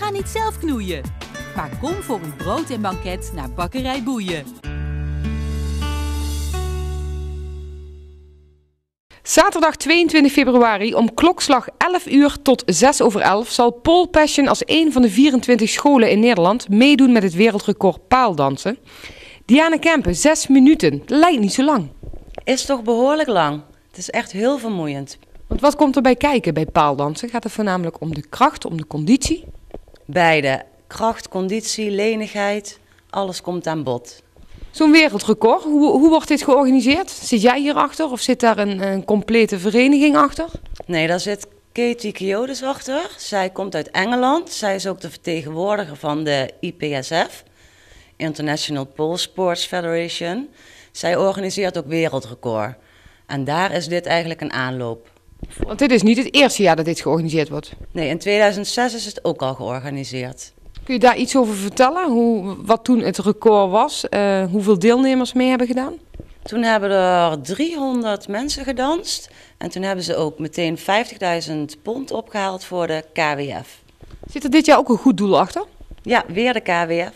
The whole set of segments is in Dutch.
Ga niet zelf knoeien, maar kom voor een brood en banket naar Bakkerij Boeien. Zaterdag 22 februari om klokslag 11 uur tot 6 over 11 zal Pole Passion als een van de 24 scholen in Nederland meedoen met het wereldrecord paaldansen. Diana Kempen, 6 minuten. Lijkt niet zo lang. Is toch behoorlijk lang. Het is echt heel vermoeiend. Want wat komt erbij kijken bij paaldansen? Gaat het voornamelijk om de kracht, om de conditie? Beide. Kracht, conditie, lenigheid, alles komt aan bod. Zo'n wereldrecord, hoe wordt dit georganiseerd? Zit jij hierachter of zit daar een complete vereniging achter? Nee, daar zit Katie Kiodes achter. Zij komt uit Engeland. Zij is ook de vertegenwoordiger van de IPSF, International Pole Sports Federation. Zij organiseert ook wereldrecord. En daar is dit eigenlijk een aanloop. Want dit is niet het eerste jaar dat dit georganiseerd wordt. Nee, in 2006 is het ook al georganiseerd. Kun je daar iets over vertellen? Wat toen het record was? Hoeveel deelnemers mee hebben gedaan? Toen hebben er 300 mensen gedanst. En toen hebben ze ook meteen 50.000 pond opgehaald voor de KWF. Zit er dit jaar ook een goed doel achter? Ja, weer de KWF.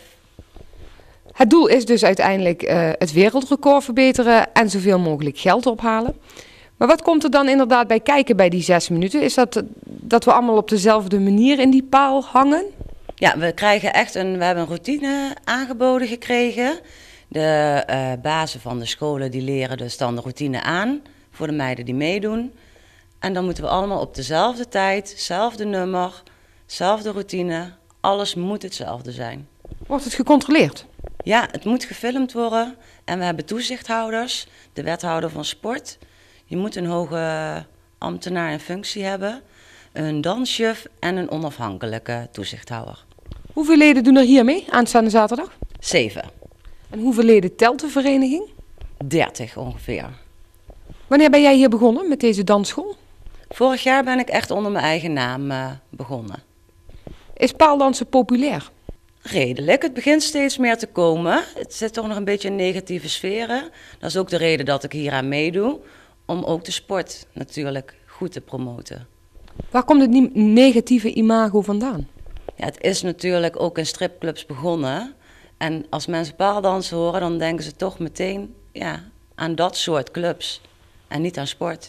Het doel is dus uiteindelijk het wereldrecord verbeteren en zoveel mogelijk geld ophalen. Maar wat komt er dan inderdaad bij kijken bij die 6 minuten? Is dat we allemaal op dezelfde manier in die paal hangen? Ja, we hebben een routine aangeboden gekregen. De bazen van de scholen die leren dus dan de routine aan voor de meiden die meedoen. En dan moeten we allemaal op dezelfde tijd, hetzelfde nummer, dezelfde routine. Alles moet hetzelfde zijn. Wordt het gecontroleerd? Ja, het moet gefilmd worden. En we hebben toezichthouders, de wethouder van sport. Je moet een hoge ambtenaar in functie hebben, een dansjuf en een onafhankelijke toezichthouder. Hoeveel leden doen er hier mee aanstaande zaterdag? 7. En hoeveel leden telt de vereniging? 30 ongeveer. Wanneer ben jij hier begonnen met deze dansschool? Vorig jaar ben ik echt onder mijn eigen naam begonnen. Is paaldansen populair? Redelijk. Het begint steeds meer te komen. Het zit toch nog een beetje in negatieve sferen. Dat is ook de reden dat ik hier aan meedoe. Om ook de sport natuurlijk goed te promoten. Waar komt het negatieve imago vandaan? Ja, het is natuurlijk ook in stripclubs begonnen. En als mensen paaldansen horen, dan denken ze toch meteen aan dat soort clubs. En niet aan sport.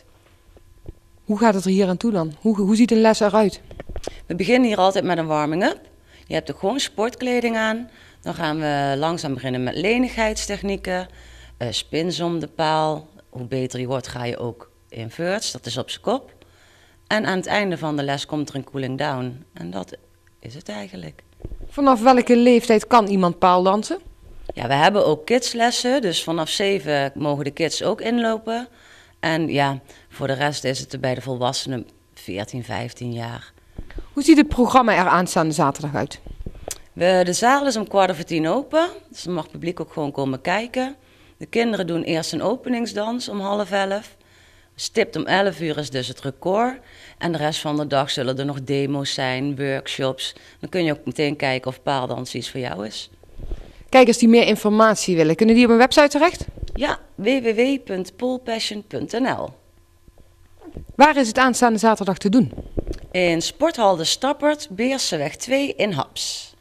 Hoe gaat het er hier aan toe dan? Hoe ziet een les eruit? We beginnen hier altijd met een warming-up. Je hebt ook gewoon sportkleding aan. Dan gaan we langzaam beginnen met lenigheidstechnieken. Spins om de paal. Hoe beter je wordt, ga je ook inverts. Dat is op zijn kop. En aan het einde van de les komt er een cooling down. En dat is het eigenlijk. Vanaf welke leeftijd kan iemand paaldansen? Ja, we hebben ook kidslessen. Dus vanaf 7 mogen de kids ook inlopen. En ja, voor de rest is het bij de volwassenen 14, 15 jaar. Hoe ziet het programma er aanstaande zaterdag uit? De zaal is om 9:15 open. Dus dan mag het publiek ook gewoon komen kijken. De kinderen doen eerst een openingsdans om 10:30. Stipt om 11 uur is dus het record. En de rest van de dag zullen er nog demo's zijn, workshops. Dan kun je ook meteen kijken of paaldans iets voor jou is. Kijkers die meer informatie willen, kunnen die op een website terecht? Ja, www.polepassion.nl. Waar is het aanstaande zaterdag te doen? In Sporthal de Stappert, Beerseweg 2 in Haps.